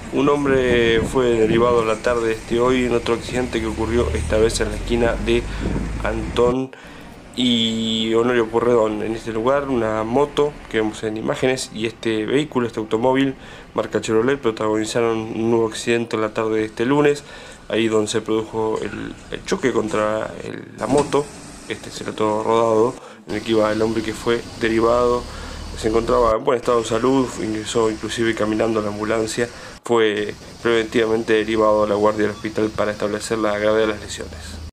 Un hombre fue derivado la tarde de hoy en otro accidente que ocurrió esta vez en la esquina de Antón y Honorio Porredón. En este lugar, una moto que vemos en imágenes y este vehículo, este automóvil, marca Chevrolet, protagonizaron un nuevo accidente la tarde de este lunes, ahí donde se produjo el choque contra la moto. Este será todo rodado, en el que iba el hombre que fue derivado. Se encontraba en buen estado de salud, ingresó inclusive caminando a la ambulancia, fue preventivamente derivado a la guardia del hospital para establecer la gravedad de las lesiones.